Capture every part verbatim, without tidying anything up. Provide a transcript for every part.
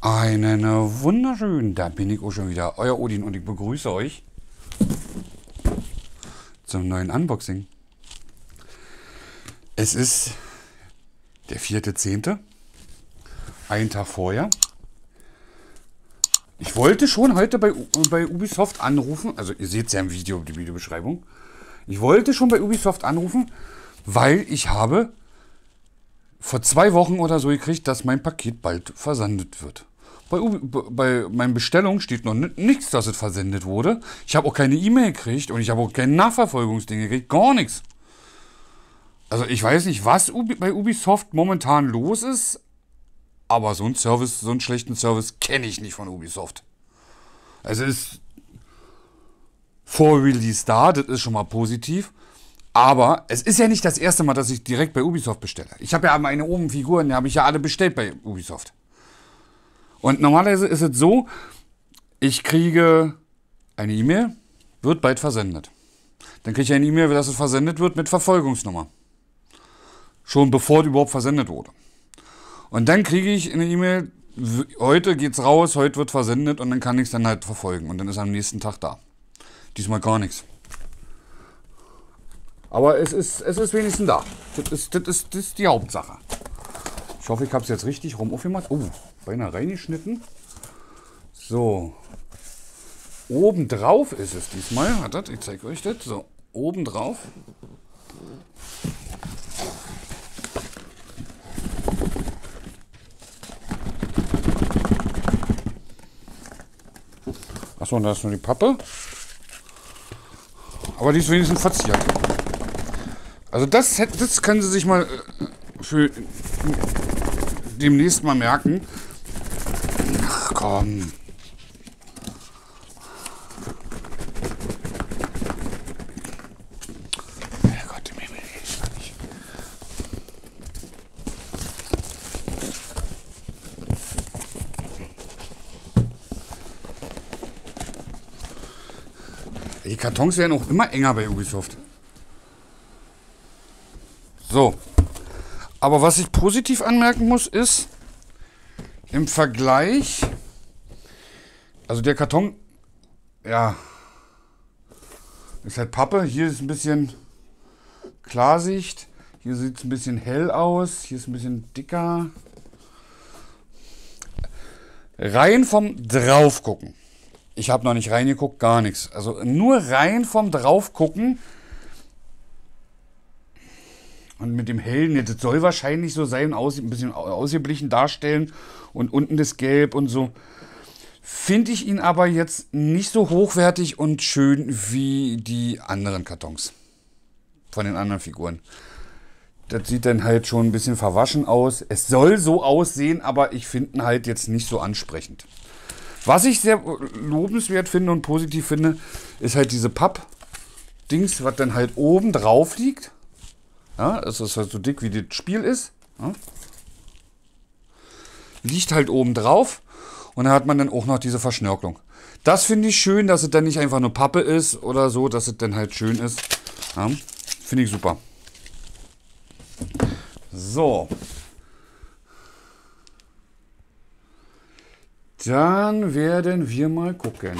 Einen wunderschönen, da bin ich auch schon wieder, euer Odin, und ich begrüße euch zum neuen Unboxing. Es ist der vierte zehnte, einen Tag vorher. Ich wollte schon heute bei, bei Ubisoft anrufen, also ihr seht es ja im Video, die Videobeschreibung. Ich wollte schon bei Ubisoft anrufen, weil ich habe vor zwei Wochen oder so gekriegt, dass mein Paket bald versendet wird. Bei, bei meinen Bestellungen steht noch nichts, dass es versendet wurde. Ich habe auch keine E-Mail gekriegt und ich habe auch kein Nachverfolgungsding gekriegt, gar nichts. Also ich weiß nicht, was bei Ubisoft momentan los ist, aber so einen Service, so einen schlechten Service kenne ich nicht von Ubisoft. Also ist vor Release da, das ist schon mal positiv. Aber es ist ja nicht das erste Mal, dass ich direkt bei Ubisoft bestelle. Ich habe ja meine oben Figuren, die habe ich ja alle bestellt bei Ubisoft. Und normalerweise ist es so, ich kriege eine E-Mail, wird bald versendet. Dann kriege ich eine E-Mail, dass es versendet wird mit Verfolgungsnummer. Schon bevor es überhaupt versendet wurde. Und dann kriege ich eine E-Mail, heute geht's raus, heute wird versendet und dann kann ich es dann halt verfolgen. Und dann ist er am nächsten Tag da. Diesmal gar nichts. Aber es ist, es ist wenigstens da. Das ist, das, ist, das ist die Hauptsache. Ich hoffe, ich habe es jetzt richtig rum aufgemacht. Oh, beinahe reingeschnitten. So. Obendrauf ist es diesmal. Wartet, ich zeige euch das. So, obendrauf. Achso, und da ist nur die Pappe. Aber die ist wenigstens verziert. Also das, das können Sie sich mal für demnächst mal merken. Ach komm. Herrgott im Himmel, ich kann nicht. Die Kartons werden auch immer enger bei Ubisoft. So, aber was ich positiv anmerken muss, ist, im Vergleich, also der Karton, ja, ist halt Pappe, hier ist ein bisschen Klarsicht, hier sieht es ein bisschen hell aus, hier ist ein bisschen dicker. Rein vom Draufgucken, ich habe noch nicht reingeguckt, gar nichts, also nur rein vom Draufgucken. Und mit dem hellen, das soll wahrscheinlich so sein, aus, ein bisschen ausgeblichen darstellen und unten das Gelb und so. Finde ich ihn aber jetzt nicht so hochwertig und schön wie die anderen Kartons. Von den anderen Figuren. Das sieht dann halt schon ein bisschen verwaschen aus. Es soll so aussehen, aber ich finde ihn halt jetzt nicht so ansprechend. Was ich sehr lobenswert finde und positiv finde, ist halt diese Papp-Dings, was dann halt oben drauf liegt. Ja, es ist halt so dick, wie das Spiel ist. Ja. Liegt halt oben drauf. Und da hat man dann auch noch diese Verschnörkelung. Das finde ich schön, dass es dann nicht einfach nur Pappe ist oder so, dass es dann halt schön ist. Ja, finde ich super. So. Dann werden wir mal gucken.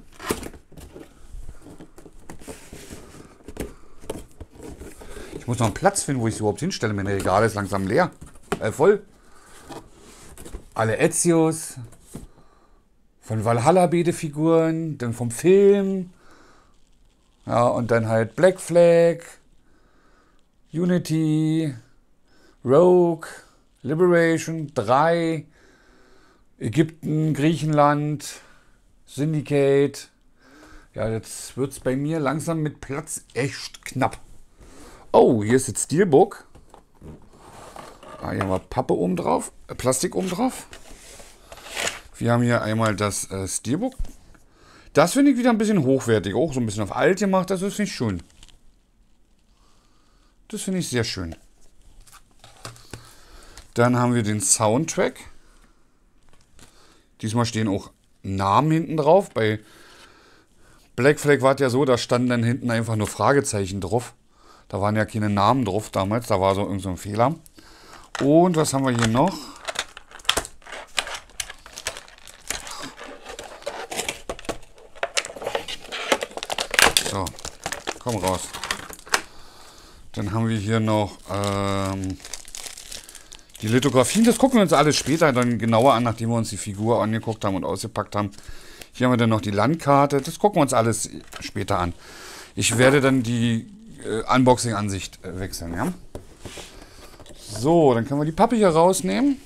Ich muss noch einen Platz finden, wo ich es überhaupt hinstelle. Mein Regal ist langsam leer. Äh, voll. Alle Ezios. Von Valhalla-Bede-Figuren. Dann vom Film. Ja, und dann halt Black Flag. Unity. Rogue. Liberation. drei. Ägypten. Griechenland. Syndicate. Ja, jetzt wird es bei mir langsam mit Platz echt knapp. Oh, hier ist jetzt Steelbook. Ah, hier haben wir Pappe oben drauf, äh, Plastik oben drauf. Wir haben hier einmal das äh, Steelbook. Das finde ich wieder ein bisschen hochwertig, auch so ein bisschen auf alt gemacht, das ist nicht schön. Das finde ich sehr schön. Dann haben wir den Soundtrack. Diesmal stehen auch Namen hinten drauf. Bei Black Flag war es ja so, da standen dann hinten einfach nur Fragezeichen drauf. Da waren ja keine Namen drauf damals, da war so irgend so ein Fehler. Und was haben wir hier noch? So, komm raus. Dann haben wir hier noch ähm, die Lithografien. Das gucken wir uns alles später dann genauer an, nachdem wir uns die Figur angeguckt haben und ausgepackt haben. Hier haben wir dann noch die Landkarte. Das gucken wir uns alles später an. Ich werde dann die äh, Unboxing-Ansicht äh, wechseln, ja? So, dann können wir die Pappe hier rausnehmen.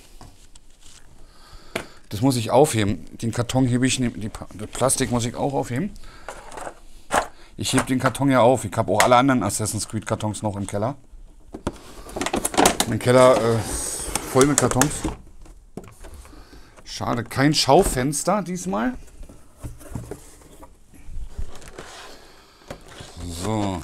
Das muss ich aufheben. Den Karton hebe ich, die, das Plastik muss ich auch aufheben. Ich hebe den Karton ja auf. Ich habe auch alle anderen Assassin's Creed Kartons noch im Keller. Mein Keller äh, voll mit Kartons. Schade, kein Schaufenster diesmal. So.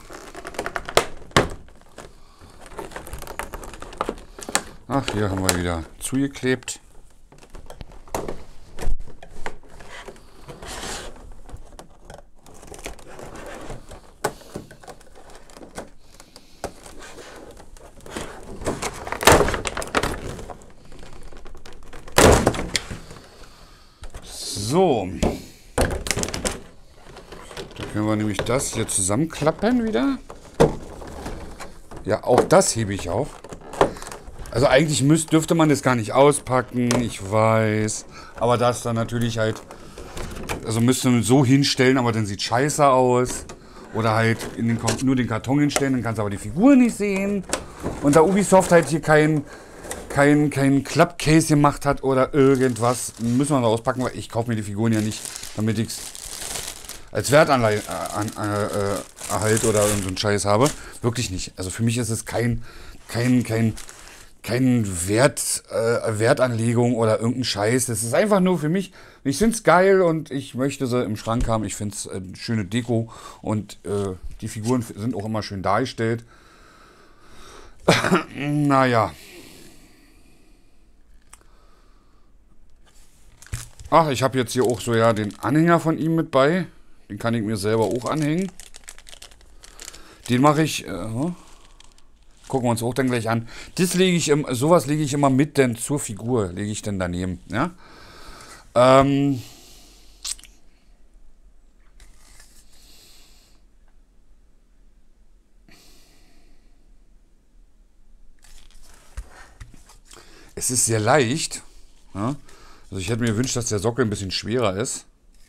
Ach, hier haben wir wieder zugeklebt. So. Da können wir nämlich das hier zusammenklappen wieder. Ja, auch das hebe ich auf. Also eigentlich müsst, dürfte man das gar nicht auspacken, ich weiß. Aber das dann natürlich halt, also müsste man so hinstellen, aber dann sieht scheiße aus. Oder halt in den, nur den Karton hinstellen, dann kannst du aber die Figur nicht sehen. Und da Ubisoft halt hier kein, kein, kein Klappcase gemacht hat oder irgendwas, müssen wir noch auspacken, weil ich kaufe mir die Figuren ja nicht, damit ich es als Wertanleihe äh, an, äh, äh, Erhalt oder irgend so einen Scheiß habe. Wirklich nicht. Also für mich ist es kein, kein, kein, kein Wert, äh, Wertanlegung oder irgendein Scheiß. Das ist einfach nur für mich. Ich finde es geil und ich möchte sie im Schrank haben. Ich finde es eine schöne Deko und äh, die Figuren sind auch immer schön dargestellt. Naja. Ach, ich habe jetzt hier auch so ja den Anhänger von ihm mit bei. Den kann ich mir selber auch anhängen. Den mache ich. Äh, gucken wir uns auch dann gleich an. Das lege ich im, sowas lege ich immer mit denn zur Figur. Lege ich dann daneben. Ja. Ähm. Es ist sehr leicht. Ja. Also ich hätte mir gewünscht, dass der Sockel ein bisschen schwerer ist.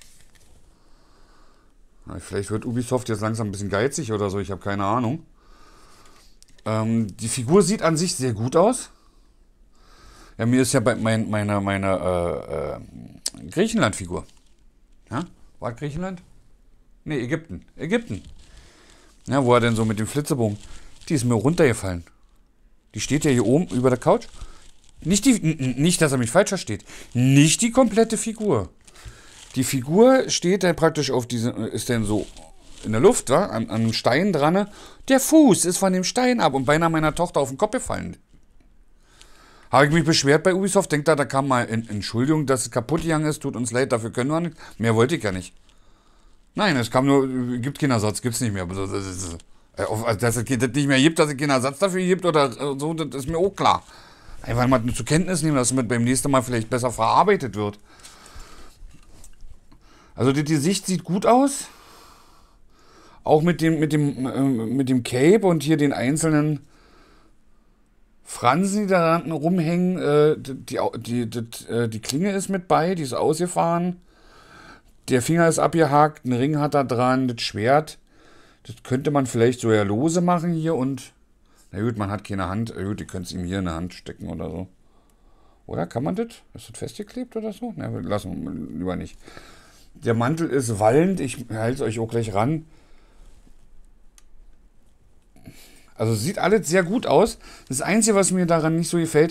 Vielleicht wird Ubisoft jetzt langsam ein bisschen geizig oder so, ich habe keine Ahnung. Ähm, die Figur sieht an sich sehr gut aus. Ja, mir ist ja bei mein, meiner meine, äh, äh, Griechenland-Figur. Ja? War Griechenland? Ne, Ägypten. Ägypten. Ja, wo er denn so mit dem Flitzebogen. Die ist mir runtergefallen. Die steht ja hier oben über der Couch. Nicht, die, nicht, dass er mich falsch versteht. Nicht die komplette Figur. Die Figur steht dann praktisch auf diese, ist dann so in der Luft, wa? An, an einem Stein dran. Der Fuß ist von dem Stein ab und beinahe meiner Tochter auf den Kopf gefallen. Habe ich mich beschwert bei Ubisoft, denkt da, da kam mal in, Entschuldigung, dass es kaputt gegangen ist, tut uns leid, dafür können wir nicht. Mehr wollte ich ja nicht. Nein, es kam nur, gibt keinen Ersatz, gibt es nicht mehr. Dass es das nicht mehr gibt, dass es keinen Ersatz dafür gibt oder so, das ist mir auch klar. Einfach mal zur Kenntnis nehmen, dass es mit beim nächsten Mal vielleicht besser verarbeitet wird. Also die, die Sicht sieht gut aus. Auch mit dem, mit dem, äh, mit dem Cape und hier den einzelnen Fransen, die da rumhängen. Äh, die, die, die, äh, die Klinge ist mit bei, die ist ausgefahren. Der Finger ist abgehakt, ein Ring hat da dran, das Schwert. Das könnte man vielleicht so ja lose machen hier und... Na gut, man hat keine Hand. Na gut, ihr könnt es ihm hier in der Hand stecken oder so. Oder kann man das? Ist das festgeklebt oder so? Na, lassen wir lieber nicht. Der Mantel ist wallend. Ich halte es euch auch gleich ran. Also sieht alles sehr gut aus. Das Einzige, was mir daran nicht so gefällt,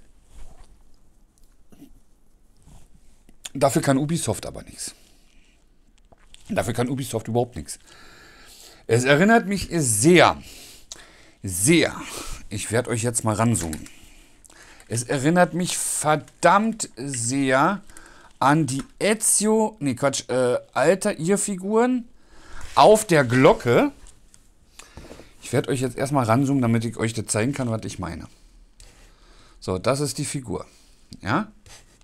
dafür kann Ubisoft aber nichts. Dafür kann Ubisoft überhaupt nichts. Es erinnert mich sehr... Sehr. Ich werde euch jetzt mal ranzoomen. Es erinnert mich verdammt sehr an die Ezio, nee Quatsch, äh, Altair-Figuren auf der Glocke. Ich werde euch jetzt erstmal ranzoomen, damit ich euch das zeigen kann, was ich meine. So, das ist die Figur. Ja?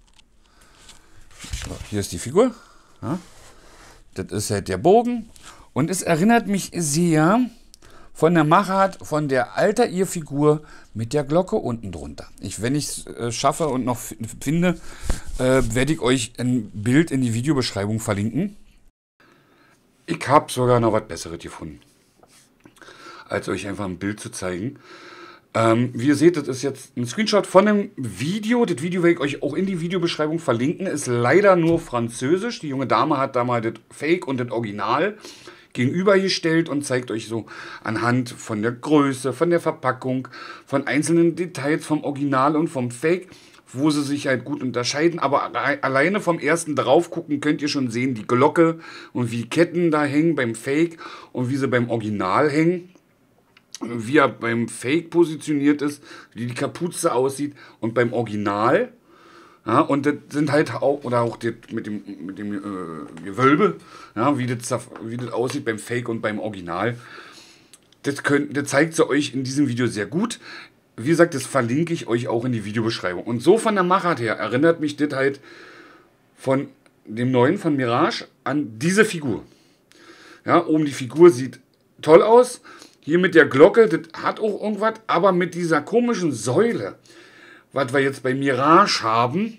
So, hier ist die Figur. Ja? Das ist halt der Bogen. Und es erinnert mich sehr von der Machart, von der Altair-Figur mit der Glocke unten drunter. Ich, wenn ich es äh, schaffe und noch finde, äh, werde ich euch ein Bild in die Videobeschreibung verlinken. Ich habe sogar noch was Besseres gefunden, als euch einfach ein Bild zu zeigen. Ähm, wie ihr seht, das ist jetzt ein Screenshot von einem Video. Das Video werde ich euch auch in die Videobeschreibung verlinken. Ist leider nur französisch. Die junge Dame hat da mal das Fake und das Original gegenübergestellt und zeigt euch so anhand von der Größe, von der Verpackung, von einzelnen Details vom Original und vom Fake, wo sie sich halt gut unterscheiden. Aber alleine vom ersten drauf gucken könnt ihr schon sehen, die Glocke und wie die Ketten da hängen beim Fake und wie sie beim Original hängen. Wie er beim Fake positioniert ist, wie die Kapuze aussieht und beim Original. Ja, und das sind halt auch, oder auch das mit dem, mit dem äh, Gewölbe, ja, wie, das, wie das aussieht beim Fake und beim Original. Das, könnt, das zeigt sie euch in diesem Video sehr gut. Wie gesagt, das verlinke ich euch auch in die Videobeschreibung. Und so von der Machart her erinnert mich das halt von dem neuen, von Mirage, an diese Figur. Ja, oben die Figur sieht toll aus. Hier mit der Glocke, das hat auch irgendwas, aber mit dieser komischen Säule, was wir jetzt bei Mirage haben,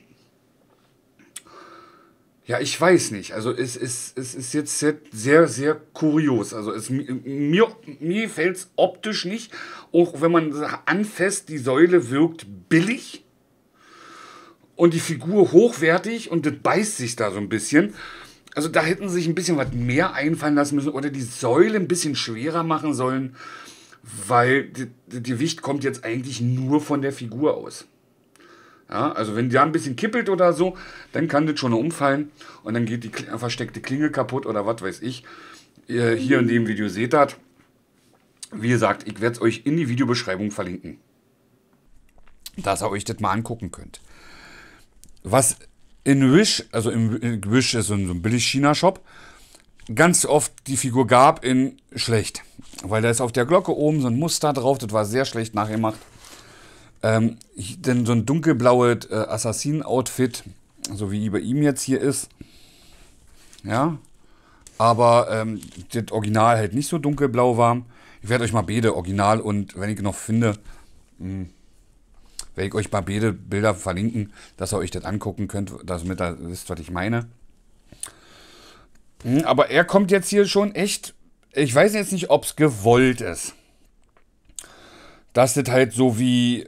ja, ich weiß nicht. Also es ist, es ist jetzt sehr, sehr kurios. Also es, mir, mir fällt es optisch nicht, auch wenn man anfasst, die Säule wirkt billig und die Figur hochwertig und das beißt sich da so ein bisschen. Also da hätten sie sich ein bisschen was mehr einfallen lassen müssen oder die Säule ein bisschen schwerer machen sollen, weil das Gewicht kommt jetzt eigentlich nur von der Figur aus. Ja, also wenn der ein bisschen kippelt oder so, dann kann das schon umfallen und dann geht die versteckte Klinge kaputt oder was weiß ich. Ihr hier in dem Video seht das. Wie gesagt, ich werde es euch in die Videobeschreibung verlinken, dass ihr euch das mal angucken könnt. Was in Wish, also im Wish ist so ein, so ein Billig-China-Shop, ganz oft die Figur gab in schlecht. Weil da ist auf der Glocke oben so ein Muster drauf, das war sehr schlecht nachgemacht. Ähm, denn so ein dunkelblaues äh, Assassinen-Outfit, so wie bei ihm jetzt hier ist. Ja, aber ähm, das Original halt nicht so dunkelblau war. Ich werde euch mal beide, Original und wenn ich noch finde, mh, werde ich euch mal beide Bilder verlinken, dass ihr euch das angucken könnt, damit ihr wisst, was ich meine. Aber er kommt jetzt hier schon echt, ich weiß jetzt nicht, ob es gewollt ist. Dass das halt so wie,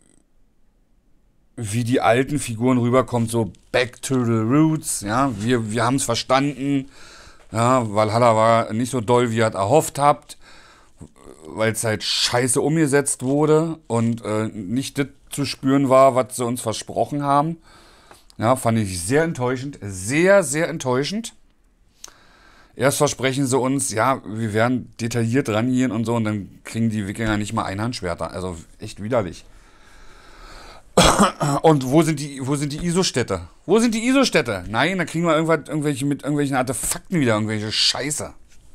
wie die alten Figuren rüberkommt, so back to the roots, ja, wir, wir haben es verstanden, ja, Valhalla war nicht so doll, wie ihr es erhofft habt, weil es halt scheiße umgesetzt wurde und äh, nicht das zu spüren war, was sie uns versprochen haben. Ja, fand ich sehr enttäuschend. Sehr, sehr enttäuschend. Erst versprechen sie uns, ja, wir werden detailliert rangehen und so und dann kriegen die Wikinger nicht mal Einhandschwerter. Also echt widerlich. Und wo sind die, wo sind die I S O-Städte? Wo sind die I S O-Städte? Nein, da kriegen wir irgendwas, irgendwelche mit irgendwelchen Artefakten wieder, irgendwelche Scheiße.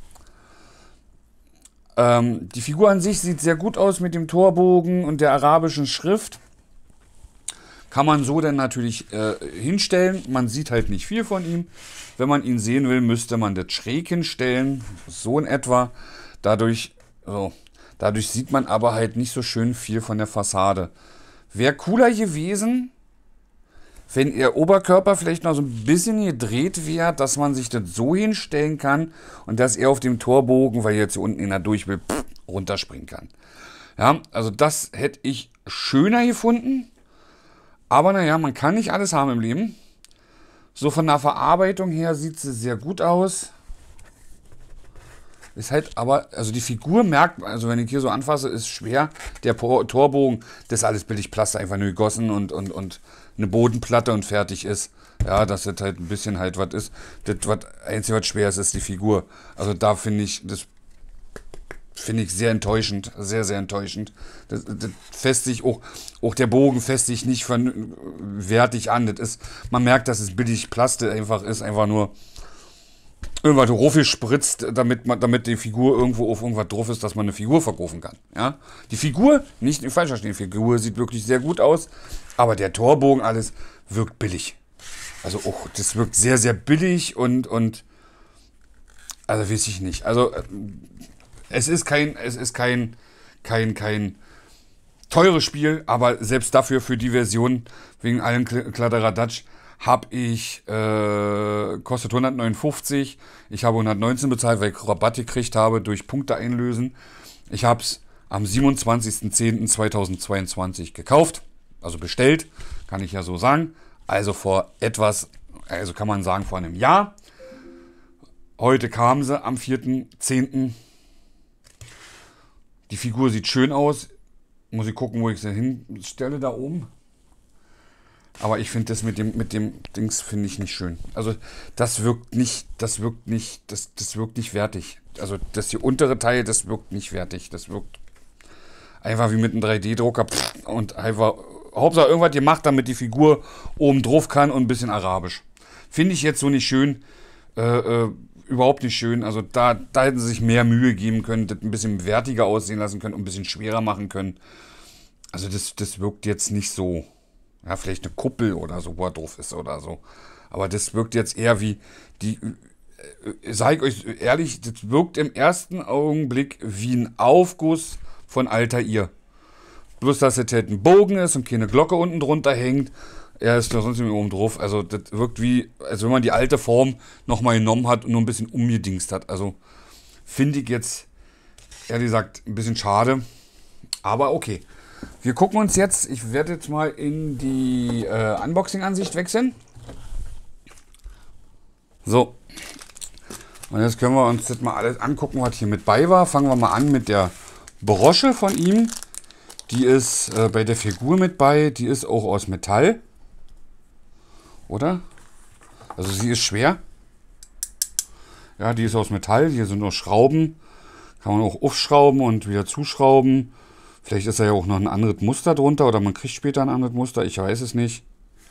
Ähm, die Figur an sich sieht sehr gut aus mit dem Torbogen und der arabischen Schrift. Kann man so dann natürlich äh, hinstellen. Man sieht halt nicht viel von ihm. Wenn man ihn sehen will, müsste man das schräg hinstellen. So in etwa. Dadurch, so, dadurch sieht man aber halt nicht so schön viel von der Fassade. Wäre cooler gewesen, wenn ihr Oberkörper vielleicht noch so ein bisschen gedreht wäre, dass man sich das so hinstellen kann und dass er auf dem Torbogen, weil er jetzt hier unten in der durch will, pff, runterspringen kann. Ja, also das hätte ich schöner gefunden. Aber naja, man kann nicht alles haben im Leben. So von der Verarbeitung her sieht sie sehr gut aus. Ist halt aber, also die Figur merkt, also wenn ich hier so anfasse, ist schwer. Der Torbogen, das ist alles billig Plaster, einfach nur gegossen und, und, und eine Bodenplatte und fertig ist. Ja, dass das halt ein bisschen halt was ist. Das was, Einzige, was schwer ist, ist die Figur. Also da finde ich, das finde ich sehr enttäuschend, sehr, sehr enttäuschend. Das, das fässt sich auch, auch der Bogen fässt sich nicht von, wertig an. Das ist, man merkt, dass es billig Plaste einfach ist, einfach nur irgendwas drauf gespritzt, damit man, damit die Figur irgendwo auf irgendwas drauf ist, dass man eine Figur verkaufen kann. Ja? Die Figur, nicht falsch verstehen, die Figur sieht wirklich sehr gut aus, aber der Torbogen, alles wirkt billig. Also auch, das wirkt sehr, sehr billig und, und Also weiß ich nicht. Also äh, es ist kein, es ist kein, kein, kein teures Spiel, aber selbst dafür, für die Version, wegen allem Kl- Kladderadatsch, habe ich, äh, kostet hundertneunundfünfzig. Ich habe hundertneunzehn bezahlt, weil ich Rabatt gekriegt habe durch Punkte einlösen. Ich habe es am siebenundzwanzigsten zehnten zweitausendzweiundzwanzig gekauft, also bestellt, kann ich ja so sagen. Also vor etwas, also kann man sagen vor einem Jahr. Heute kamen sie am vierten zehnten Die Figur sieht schön aus. Muss ich gucken, wo ich sie hinstelle, da oben. Aber ich finde das mit dem, mit dem Dings finde ich nicht schön. Also das wirkt nicht, das wirkt nicht, das, das wirkt nicht wertig. Also das hier untere Teil, das wirkt nicht wertig. Das wirkt einfach wie mit einem drei D-Drucker und einfach, Hauptsache irgendwas gemacht, damit die Figur oben drauf kann und ein bisschen arabisch. Finde ich jetzt so nicht schön. Äh, äh, überhaupt nicht schön. Also da, da hätten sie sich mehr Mühe geben können, das ein bisschen wertiger aussehen lassen können und ein bisschen schwerer machen können. Also das, das wirkt jetzt nicht so. Ja, vielleicht eine Kuppel oder so, wo er drauf ist oder so. Aber das wirkt jetzt eher wie die, äh, sag ich euch ehrlich, das wirkt im ersten Augenblick wie ein Aufguss von Altair. Bloß, dass es halt ein Bogen ist und keine Glocke unten drunter hängt. Er ist da sonst nicht oben drauf. Also das wirkt wie, als wenn man die alte Form nochmal genommen hat und nur ein bisschen umgedingst hat. Also finde ich jetzt, ehrlich gesagt, ein bisschen schade. Aber okay. Wir gucken uns jetzt, ich werde jetzt mal in die äh, Unboxing-Ansicht wechseln. So. Und jetzt können wir uns jetzt mal alles angucken, was hier mit bei war. Fangen wir mal an mit der Brosche von ihm. Die ist äh, bei der Figur mit bei. Die ist auch aus Metall. Oder? Also sie ist schwer. Ja, die ist aus Metall. Hier sind noch Schrauben. Kann man auch aufschrauben und wieder zuschrauben. Vielleicht ist da ja auch noch ein anderes Muster drunter oder man kriegt später ein anderes Muster. Ich weiß es nicht.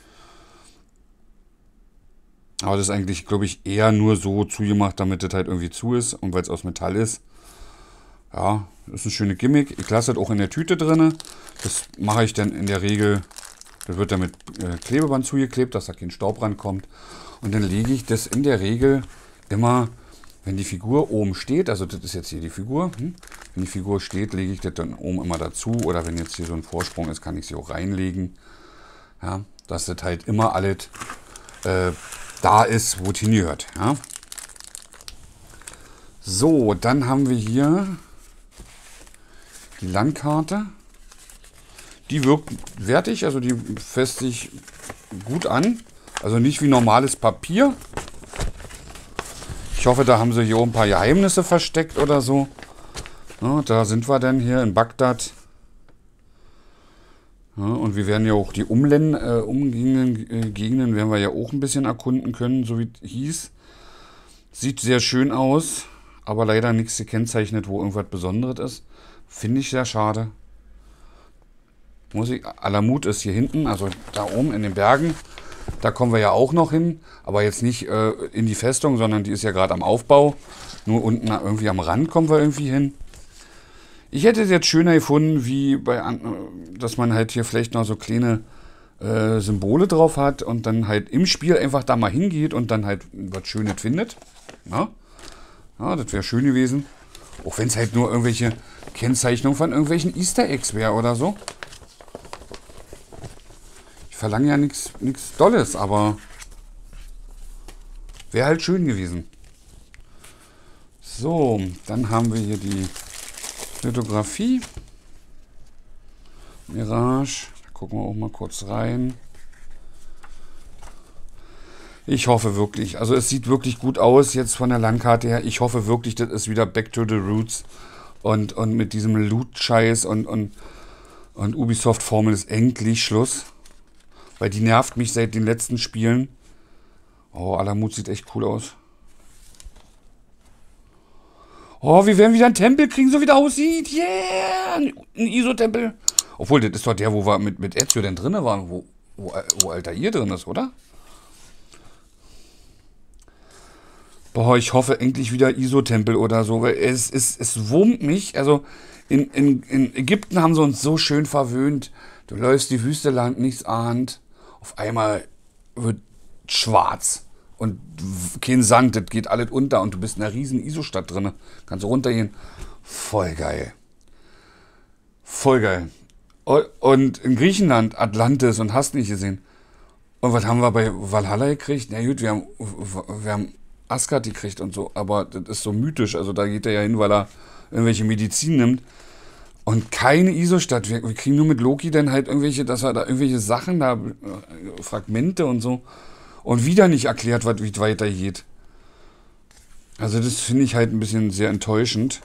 Aber das ist eigentlich, glaube ich, eher nur so zugemacht, damit das halt irgendwie zu ist. Und weil es aus Metall ist. Ja, das ist ein schönes Gimmick. Ich lasse das auch in der Tüte drin. Das mache ich dann in der Regel. Das wird dann mit äh, Klebeband zugeklebt, dass da kein Staub rankommt. Und dann lege ich das in der Regel immer, wenn die Figur oben steht, also das ist jetzt hier die Figur, hm? Wenn die Figur steht, lege ich das dann oben immer dazu. Oder wenn jetzt hier so ein Vorsprung ist, kann ich sie auch reinlegen. Ja, dass das halt immer alles äh, da ist, wo es hingehört. Ja. So, dann haben wir hier die Landkarte. Die wirkt wertig, also die fässt sich gut an. Also nicht wie normales Papier. Ich hoffe, da haben sie hier ein paar Geheimnisse versteckt oder so. Ja, da sind wir dann hier in Bagdad. Ja, und wir werden ja auch die Umlen äh, umliegenden äh, Gegenden werden wir ja auch ein bisschen erkunden können, so wie es hieß. Sieht sehr schön aus, aber leider nichts gekennzeichnet, wo irgendwas Besonderes ist. Finde ich sehr schade. Muss ich, Alamut ist hier hinten, also da oben in den Bergen. Da kommen wir ja auch noch hin, aber jetzt nicht äh, in die Festung, sondern die ist ja gerade am Aufbau. Nur unten irgendwie am Rand kommen wir irgendwie hin. Ich hätte es jetzt schöner gefunden, wie bei, dass man halt hier vielleicht noch so kleine äh, Symbole drauf hat und dann halt im Spiel einfach da mal hingeht und dann halt was Schönes findet. Ja, ja, das wäre schön gewesen. Auch wenn es halt nur irgendwelche Kennzeichnungen von irgendwelchen Easter Eggs wäre oder so. Ich verlange ja nichts Dolles, aber wäre halt schön gewesen. So, dann haben wir hier die Lithografie. Mirage. Da gucken wir auch mal kurz rein. Ich hoffe wirklich, also es sieht wirklich gut aus jetzt von der Landkarte her. Ich hoffe wirklich, das ist wieder Back to the Roots. Und, und mit diesem Loot-Scheiß und, und, und Ubisoft-Formel ist endlich Schluss. Weil die nervt mich seit den letzten Spielen. Oh, Alamut sieht echt cool aus. Oh, wir werden wieder einen Tempel kriegen, so wie der aussieht. Yeah! Ein I S O-Tempel. Obwohl, das ist doch der, wo wir mit, mit Ezio denn drin waren, wo, wo, wo Altair drin ist, oder? Boah, ich hoffe endlich wieder I S O-Tempel oder so, weil es, es, es wurmt mich. Also in, in, in Ägypten haben sie uns so schön verwöhnt. Du läufst die Wüste lang, nichts ahnt. Auf einmal wird schwarz. Und kein Sand, das geht alles unter und du bist in einer riesen I S O-Stadt drin. Kannst du runtergehen. Voll geil. Voll geil. Und in Griechenland, Atlantis und hast nicht gesehen. Und was haben wir bei Valhalla gekriegt? Na gut, wir haben, wir haben Asgard gekriegt und so, aber das ist so mythisch. Also da geht er ja hin, weil er irgendwelche Medizin nimmt. Und keine I S O-Stadt. Wir, wir kriegen nur mit Loki dann halt irgendwelche, dass er da irgendwelche Sachen, da äh, Fragmente und so. Und wieder nicht erklärt wird, wie es weitergeht. Also das finde ich halt ein bisschen sehr enttäuschend.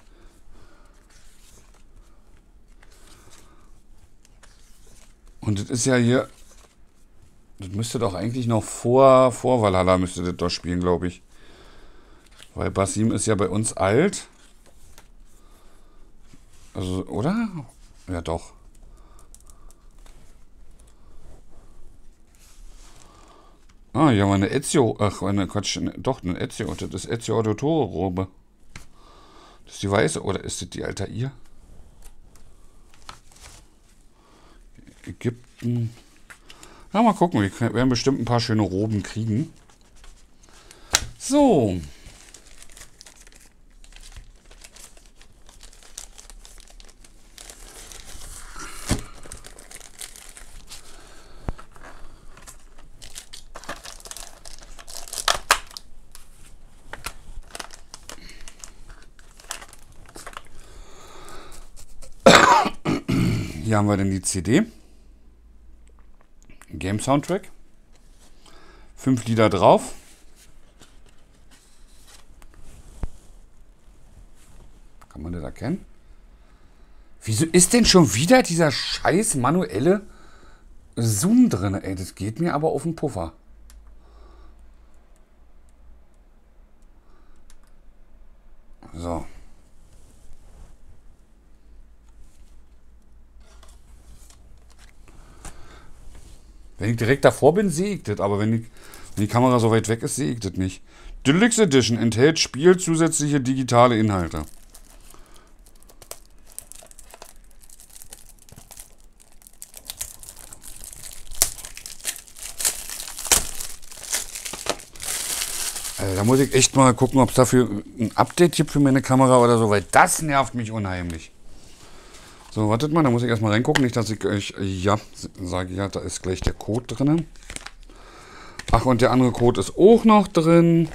Und das ist ja hier... Das müsste doch eigentlich noch vor, vor Valhalla müsste das doch spielen, glaube ich. Weil Basim ist ja bei uns alt. Also, oder? Ja, doch. Ah, hier haben wir eine Ezio. Ach, eine Quatsch. Ne, doch, eine Ezio. Das ist Ezio Auditore-Robe. Das ist die weiße. Oder ist das die Altair? Ägypten. Ja, mal gucken. Wir werden bestimmt ein paar schöne Roben kriegen. So. Hier haben wir dann die C D. Game Soundtrack. Fünf Lieder drauf. Kann man das erkennen? Wieso ist denn schon wieder dieser scheiß manuelle Zoom drin? Ey, das geht mir aber auf den Puffer. So. Wenn ich direkt davor bin, sehe ich das. Aber wenn, ich, wenn die Kamera so weit weg ist, sehe ich das nicht. Deluxe Edition enthält Spiel zusätzliche digitale Inhalte. Also, da muss ich echt mal gucken, ob es dafür ein Update gibt für meine Kamera oder so, weil das nervt mich unheimlich. So, wartet mal, da muss ich erstmal reingucken, nicht, dass ich euch, ja, sage, ja, da ist gleich der Code drin. Ach, und der andere Code ist auch noch drin.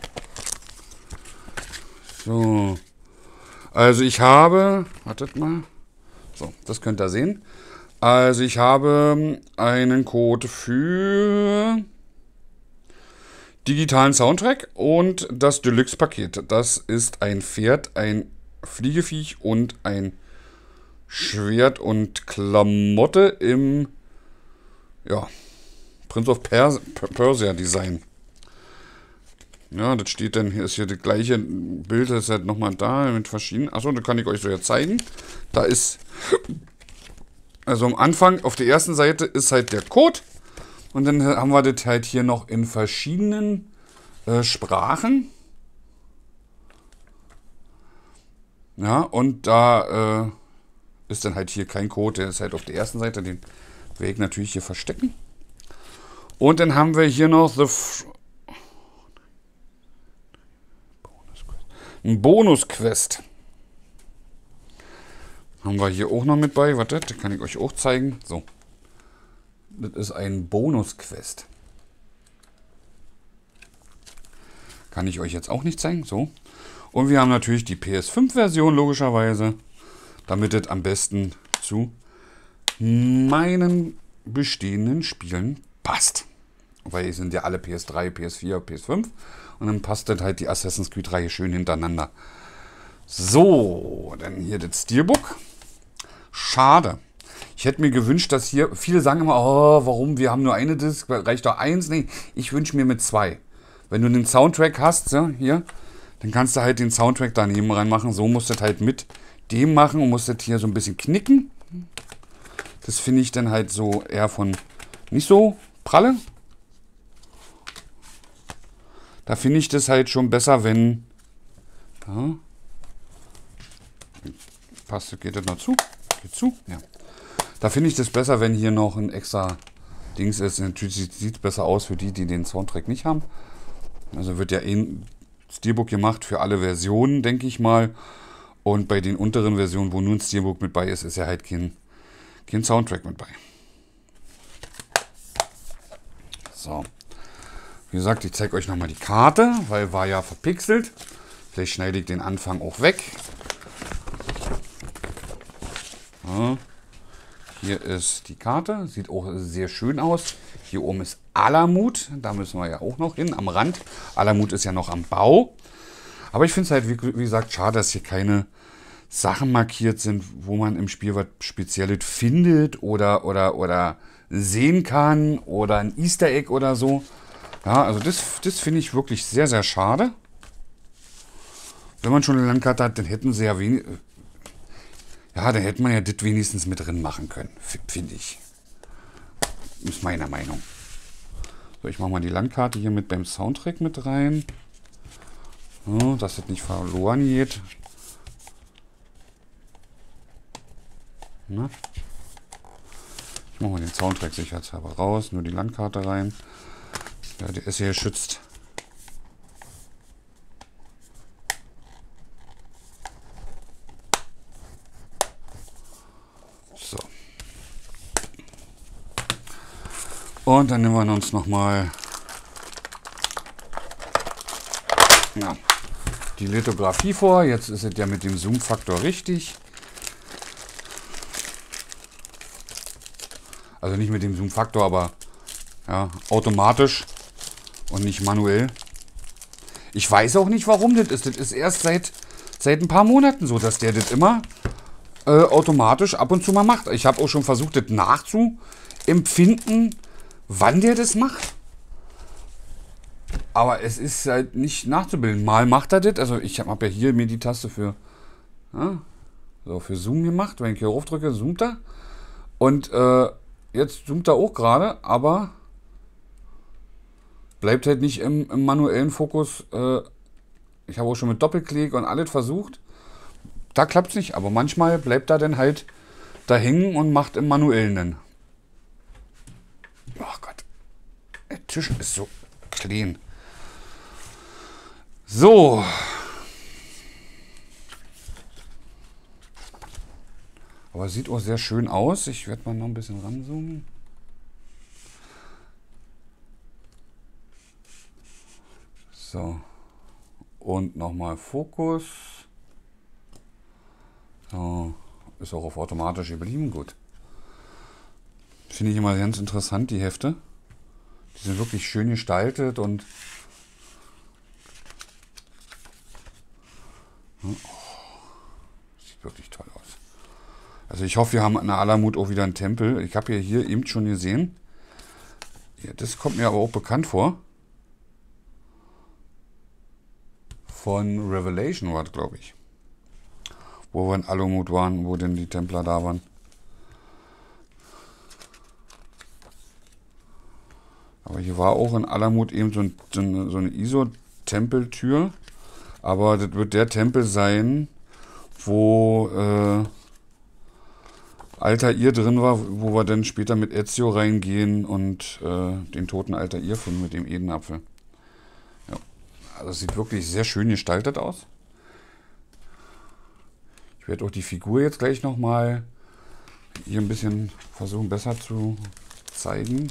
So. Also ich habe, wartet mal, so, das könnt ihr sehen. Also ich habe einen Code für digitalen Soundtrack und das Deluxe-Paket. Das ist ein Pferd, ein Fliegeviech und ein Schwert und Klamotte im, ja, Prince of Pers Persia Design. Ja, das steht dann, hier ist hier das gleiche Bild, das ist halt nochmal da mit verschiedenen. Achso, das kann ich euch so jetzt zeigen. Da ist, also am Anfang auf der ersten Seite ist halt der Code und dann haben wir das halt hier noch in verschiedenen äh, Sprachen. Ja, und da äh, ist dann halt hier kein Code, der ist halt auf der ersten Seite, den werde ich natürlich hier verstecken. Und dann haben wir hier noch The F ein Bonus-Quest. Haben wir hier auch noch mit bei. Warte, das kann ich euch auch zeigen. So. Das ist ein Bonus-Quest. Kann ich euch jetzt auch nicht zeigen. So. Und wir haben natürlich die P S fünf Version logischerweise, damit es am besten zu meinen bestehenden Spielen passt. Weil die sind ja alle P S drei, P S vier, P S fünf. Und dann passt das halt die Assassin's Creed-Reihe schön hintereinander. So, dann hier das Steelbook. Schade. Ich hätte mir gewünscht, dass hier, viele sagen immer, oh, warum, wir haben nur eine Disc, reicht doch eins. Nee, ich wünsche mir mit zwei. Wenn du den Soundtrack hast, ja, hier, dann kannst du halt den Soundtrack daneben reinmachen. So musst du das halt mit dem machen und musst das hier so ein bisschen knicken. Das finde ich dann halt so eher von nicht so pralle. Da finde ich das halt schon besser, wenn... Ja, passt, geht das noch zu? Geht zu? Ja. Da finde ich das besser, wenn hier noch ein extra Dings ist. Natürlich sieht es besser aus für die, die den Soundtrack nicht haben. Also wird ja ein Steelbook gemacht für alle Versionen, denke ich mal. Und bei den unteren Versionen, wo nur ein Steelbook mit bei ist, ist ja halt kein, kein Soundtrack mit bei. So. Wie gesagt, ich zeige euch nochmal die Karte, weil war ja verpixelt. Vielleicht schneide ich den Anfang auch weg. Ja. Hier ist die Karte. Sieht auch sehr schön aus. Hier oben ist Alamut. Da müssen wir ja auch noch hin, am Rand. Alamut ist ja noch am Bau. Aber ich finde es halt, wie, wie gesagt, schade, dass hier keine Sachen markiert sind, wo man im Spiel was Spezielles findet oder, oder, oder sehen kann oder ein Easter Egg oder so. Ja, also das, das finde ich wirklich sehr, sehr schade. Wenn man schon eine Landkarte hat, dann hätten sie ja wenig... Ja, dann hätte man ja das wenigstens mit drin machen können, finde ich. Ist meiner Meinung. So, ich mache mal die Landkarte hier mit beim Soundtrack mit rein. So, dass das nicht verloren geht. Na? Ich mache mal den Soundtrack sicherheitshalber raus, nur die Landkarte rein. Ja, der ist hier geschützt. So. Und dann nehmen wir uns nochmal ja, die Lithografie vor. Jetzt ist es ja mit dem Zoom-Faktor richtig. Also nicht mit dem Zoom-Faktor, aber ja, automatisch und nicht manuell. Ich weiß auch nicht, warum das ist. Das ist erst seit, seit ein paar Monaten so, dass der das immer äh, automatisch ab und zu mal macht. Ich habe auch schon versucht, das nachzuempfinden, wann der das macht. Aber es ist halt nicht nachzubilden. Mal macht er das. Also ich habe ja hier mir die Taste für, ja, so für Zoom gemacht. Wenn ich hier draufdrücke, zoomt er. Und äh, jetzt zoomt er auch gerade, aber bleibt halt nicht im, im manuellen Fokus. Äh, ich habe auch schon mit Doppelklick und alles versucht. Da klappt es nicht, aber manchmal bleibt er dann halt da hängen und macht im manuellen dann. Oh Gott, der Tisch ist so clean. So. Aber sieht auch sehr schön aus. Ich werde mal noch ein bisschen ranzoomen. So. Und nochmal Fokus. So. Ist auch auf automatisch geblieben. Gut. Finde ich immer ganz interessant, die Hefte. Die sind wirklich schön gestaltet und oh, sieht wirklich toll aus. Also ich hoffe, wir haben an der Alamut auch wieder einen Tempel. Ich habe ja hier eben schon gesehen. Ja, das kommt mir aber auch bekannt vor. Von Revelation war das, glaube ich. Wo wir in Alamut waren, wo denn die Templer da waren. Aber hier war auch in Alamut eben so, ein, so eine, so eine I S O-Tempeltür. Aber das wird der Tempel sein, wo äh, Altair drin war, wo wir dann später mit Ezio reingehen und äh, den toten Altair finden mit dem Edenapfel. Ja. Also es sieht wirklich sehr schön gestaltet aus. Ich werde auch die Figur jetzt gleich nochmal hier ein bisschen versuchen besser zu zeigen.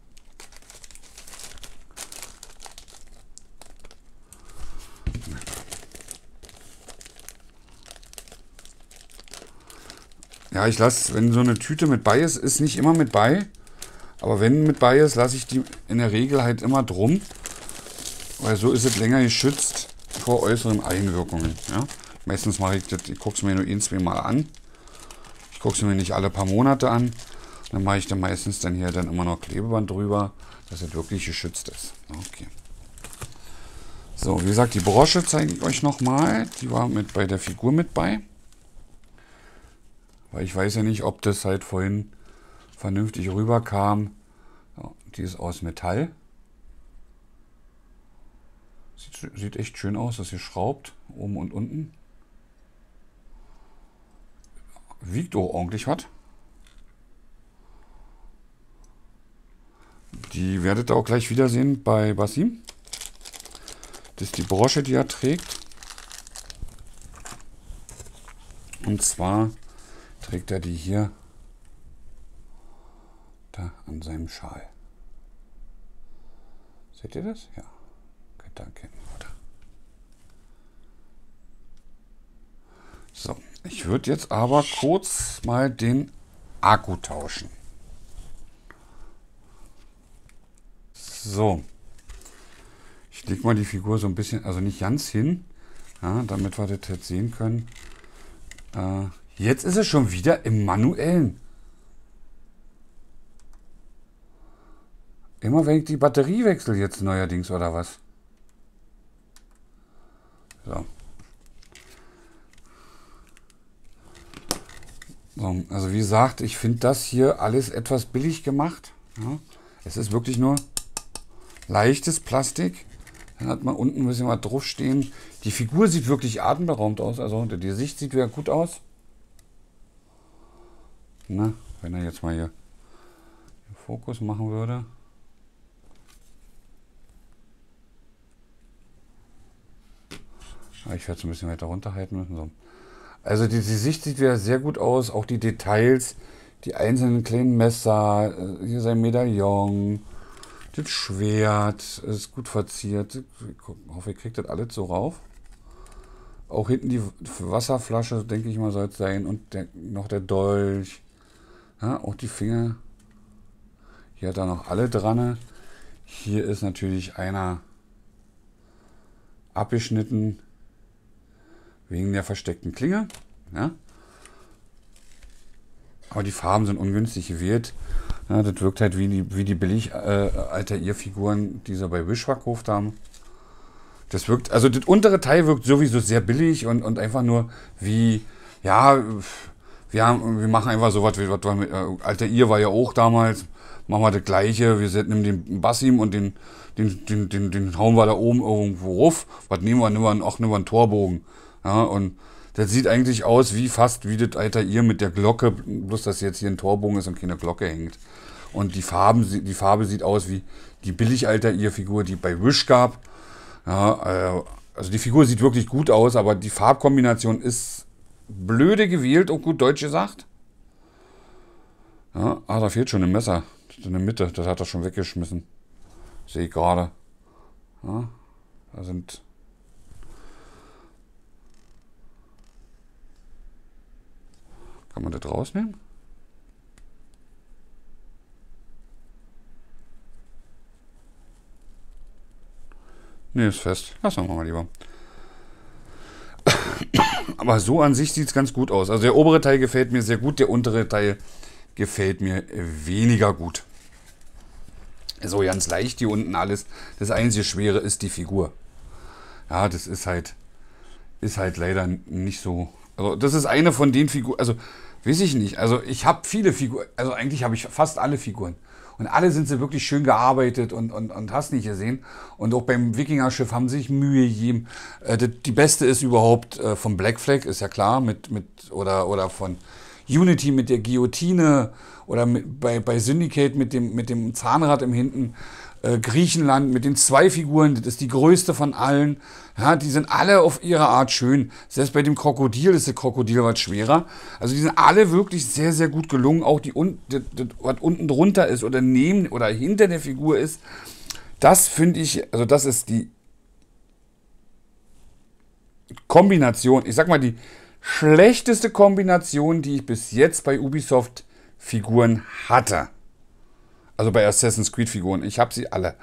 Ja, ich lasse, wenn so eine Tüte mit bei ist, ist nicht immer mit bei. Aber wenn mit bei ist, lasse ich die in der Regel halt immer drum. Weil so ist es länger geschützt vor äußeren Einwirkungen. Ja? Meistens mache ich das, ich gucke es mir nur ein, zwei Mal an. Ich gucke es mir nicht alle paar Monate an. Dann mache ich dann meistens dann hier dann immer noch Klebeband drüber, dass es wirklich geschützt ist. Okay. So, wie gesagt, die Brosche zeige ich euch nochmal. Die war mit bei der Figur mit bei. Weil ich weiß ja nicht, ob das halt vorhin vernünftig rüberkam. Ja, die ist aus Metall. Sieht, sieht echt schön aus, dass sie schraubt, oben und unten. Wiegt auch ordentlich was. Die werdet ihr auch gleich wiedersehen bei Basim. Das ist die Brosche, die er trägt. Und zwar trägt er die hier da an seinem Schal. Seht ihr das? Ja. Könnt ihr erkennen, oder? So, ich würde jetzt aber kurz mal den Akku tauschen. So. Ich lege mal die Figur so ein bisschen, also nicht ganz hin, ja, damit wir das jetzt sehen können. Äh, jetzt ist es schon wieder im Manuellen. Immer wenn ich die Batterie wechsle jetzt neuerdings, oder was? So. So, also wie gesagt, ich finde das hier alles etwas billig gemacht. Ja. Es ist wirklich nur leichtes Plastik. Dann hat man unten ein bisschen was draufstehen. Die Figur sieht wirklich atemberaubend aus. Also die Sicht sieht wieder gut aus. Na, wenn er jetzt mal hier den Fokus machen würde. Ich werde es ein bisschen weiter runterhalten müssen. So. Also die, die Sicht sieht wieder sehr gut aus. Auch die Details, die einzelnen kleinen Messer, hier sein Medaillon, das Schwert ist gut verziert. Ich hoffe, ihr kriegt das alles so rauf. Auch hinten die Wasserflasche, denke ich mal, soll es sein. Und der, noch der Dolch. Ja, auch die Finger. Hier hat er noch alle dran. Hier ist natürlich einer abgeschnitten. Wegen der versteckten Klinge. Ja. Aber die Farben sind ungünstig gewählt. Ja, das wirkt halt wie die, wie die billig äh, Altair-Figuren, die sie bei Wish verkauft haben. Das wirkt, also das untere Teil wirkt sowieso sehr billig und, und einfach nur wie, ja, wir, haben, wir machen einfach so was, wie was wir mit, äh, Altair war ja auch damals, machen wir das gleiche, wir nehmen den Bassim und den, den, den, den, den hauen wir da oben irgendwo rauf. Was nehmen wir? Nehmen wir auch nehmen wir einen Torbogen. Ja, und das sieht eigentlich aus wie fast wie das Altair mit der Glocke, bloß dass jetzt hier ein Torbogen ist und keine Glocke hängt. Und die Farben, die Farbe sieht aus wie die billig Altair-Figur, die bei Wish gab. Ja, also die Figur sieht wirklich gut aus, aber die Farbkombination ist blöde gewählt, auch gut Deutsch gesagt. Ja, ah, da fehlt schon ein Messer in der Mitte, das hat er schon weggeschmissen. Sehe ich gerade. Ja, da sind... Kann man das rausnehmen? Ne, ist fest. Lassen wir mal lieber. Aber so an sich sieht es ganz gut aus. Also der obere Teil gefällt mir sehr gut, der untere Teil gefällt mir weniger gut. So ganz leicht hier unten alles. Das einzige Schwere ist die Figur. Ja, das ist halt, ist halt leider nicht so... Also das ist eine von den Figuren, also weiß ich nicht, also ich habe viele Figuren, also eigentlich habe ich fast alle Figuren. Und alle sind sie wirklich schön gearbeitet und, und, und hast nicht gesehen. Und auch beim Wikinger-Schiff haben sie sich Mühe gegeben. Äh, die, die beste ist überhaupt äh, von Black Flag, ist ja klar, mit, mit, oder, oder von Unity mit der Guillotine oder mit, bei, bei Syndicate mit dem, mit dem Zahnrad im Hinten. Äh, Griechenland mit den zwei Figuren, das ist die größte von allen. Ja, die sind alle auf ihre Art schön. Selbst bei dem Krokodil ist der Krokodil was schwerer. Also die sind alle wirklich sehr, sehr gut gelungen. Auch die, das, das, was unten drunter ist oder neben oder hinter der Figur ist, das finde ich, also das ist die Kombination, ich sag mal die schlechteste Kombination, die ich bis jetzt bei Ubisoft Figuren hatte. Also bei Assassin's Creed Figuren. Ich habe sie alle.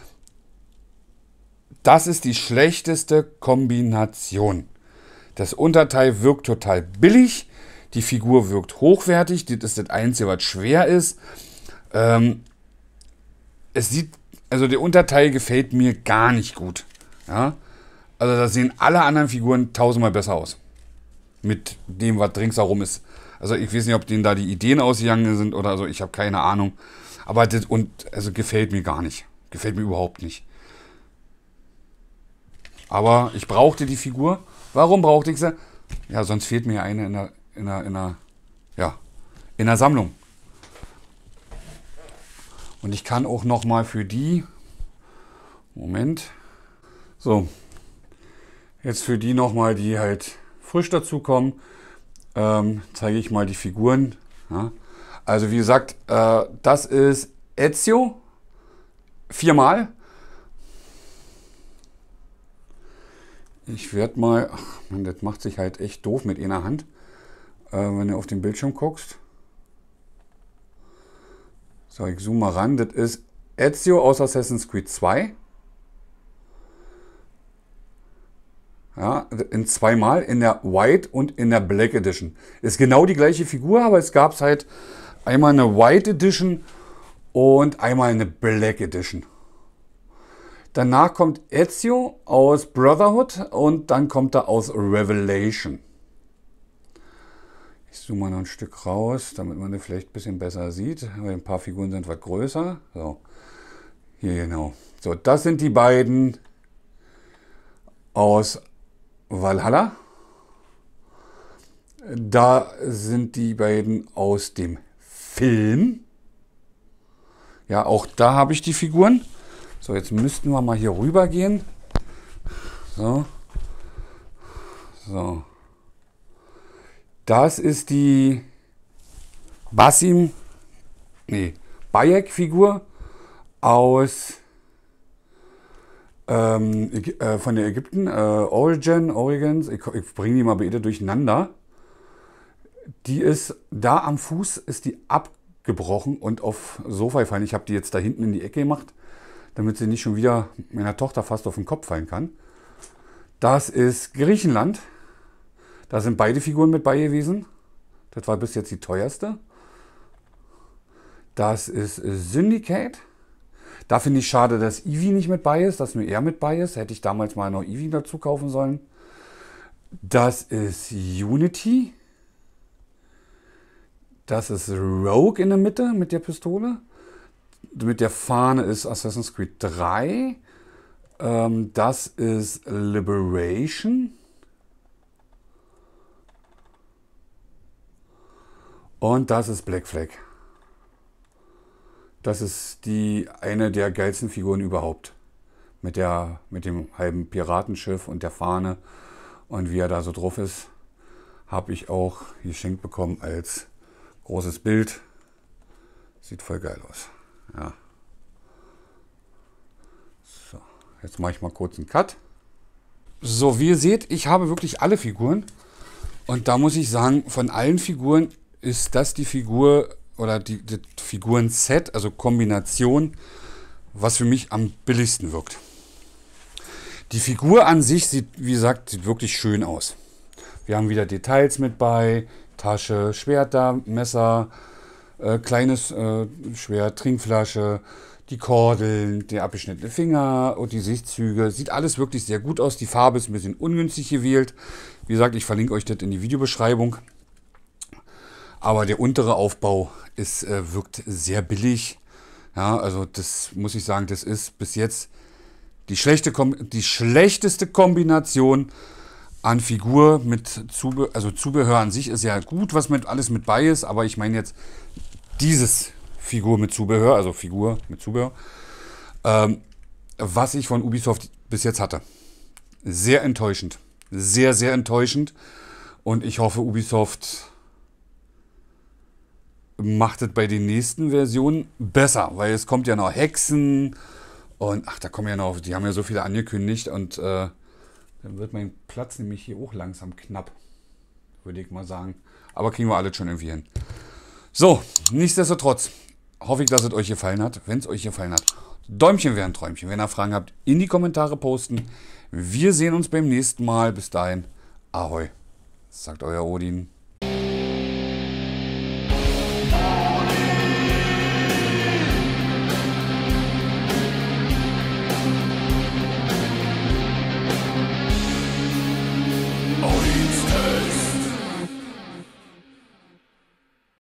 Das ist die schlechteste Kombination. Das Unterteil wirkt total billig. Die Figur wirkt hochwertig. Das ist das Einzige, was schwer ist. Ähm, es sieht, also der Unterteil gefällt mir gar nicht gut. Ja? Also da sehen alle anderen Figuren tausendmal besser aus. Mit dem, was ringsherum ist. Also ich weiß nicht, ob denen da die Ideen ausgegangen sind oder so. Ich habe keine Ahnung. Aber das und, also gefällt mir gar nicht. Gefällt mir überhaupt nicht. Aber ich brauchte die Figur. Warum brauchte ich sie? Ja, sonst fehlt mir eine in der, in der, in der, ja, in der Sammlung. Und ich kann auch noch mal für die, Moment, so, Jetzt für die nochmal, die halt frisch dazukommen, ähm, zeige ich mal die Figuren. Ja. Also wie gesagt, äh, das ist Ezio, viermal. Ich werde mal, ach man, das macht sich halt echt doof mit einer Hand, äh, wenn du auf den Bildschirm guckst. So, ich zoome mal ran. Das ist Ezio aus Assassin's Creed zwei. Ja, in zweimal, in der White und in der Black Edition. Ist genau die gleiche Figur, aber es gab halt einmal eine White Edition und einmal eine Black Edition. Danach kommt Ezio aus Brotherhood und dann kommt er aus Revelation. Ich zoome mal noch ein Stück raus, damit man das vielleicht ein bisschen besser sieht. Weil ein paar Figuren sind was größer. So, hier genau. So, das sind die beiden aus Valhalla. Da sind die beiden aus dem Film. Ja, auch da habe ich die Figuren. So, jetzt müssten wir mal hier rüber gehen. So. So. Das ist die Basim, nee, Bayek-Figur aus ähm, äh, von der Ägypten, äh, Origin, Origins, ich, ich bringe die mal beide durcheinander. Die ist da am Fuß, ist die abgebrochen und auf Sofa gefallen. Ich habe die jetzt da hinten in die Ecke gemacht, damit sie nicht schon wieder meiner Tochter fast auf den Kopf fallen kann. Das ist Griechenland. Da sind beide Figuren mit bei gewesen. Das war bis jetzt die teuerste. Das ist Syndicate. Da finde ich schade, dass Eevee nicht mit bei ist, dass nur er mit bei ist. Hätte ich damals mal noch Eevee dazu kaufen sollen. Das ist Unity. Das ist Rogue in der Mitte mit der Pistole. Mit der Fahne ist Assassin's Creed drei. Ähm, das ist Liberation. Und das ist Black Flag. Das ist die eine der geilsten Figuren überhaupt. Mit, der, mit dem halben Piratenschiff und der Fahne. Und wie er da so drauf ist, habe ich auch geschenkt bekommen als großes Bild. Sieht voll geil aus. Ja. So, jetzt mache ich mal kurz einen Cut. So, wie ihr seht, ich habe wirklich alle Figuren. Und da muss ich sagen, von allen Figuren ist das die Figur oder die, die Figuren-Set, also Kombination, was für mich am billigsten wirkt. Die Figur an sich sieht, wie gesagt, sieht wirklich schön aus. Wir haben wieder Details mit bei, Tasche, Schwerter, Messer, äh, kleines äh, Schwert, Trinkflasche, die Kordeln, der abgeschnittene Finger und die Sichtzüge. Sieht alles wirklich sehr gut aus. Die Farbe ist ein bisschen ungünstig gewählt. Wie gesagt, ich verlinke euch das in die Videobeschreibung. Aber der untere Aufbau ist, äh, wirkt sehr billig. Ja, also das muss ich sagen, das ist bis jetzt die, schlechte, die schlechteste Kombination an Figur mit Zubehör. Also Zubehör an sich ist ja gut, was mit alles mit bei ist. Aber ich meine jetzt dieses Figur mit Zubehör, also Figur mit Zubehör, ähm, was ich von Ubisoft bis jetzt hatte. Sehr enttäuschend. Sehr, sehr enttäuschend. Und ich hoffe, Ubisoft macht es bei den nächsten Versionen besser, weil es kommt ja noch Hexen und ach, da kommen ja noch, die haben ja so viele angekündigt und äh, dann wird mein Platz nämlich hier auch langsam knapp, würde ich mal sagen. Aber kriegen wir alles schon irgendwie hin. So, nichtsdestotrotz hoffe ich, dass es euch gefallen hat. Wenn es euch gefallen hat, Däumchen wäre ein Träumchen. Wenn ihr Fragen habt, in die Kommentare posten. Wir sehen uns beim nächsten Mal. Bis dahin, Ahoi, sagt euer Odin.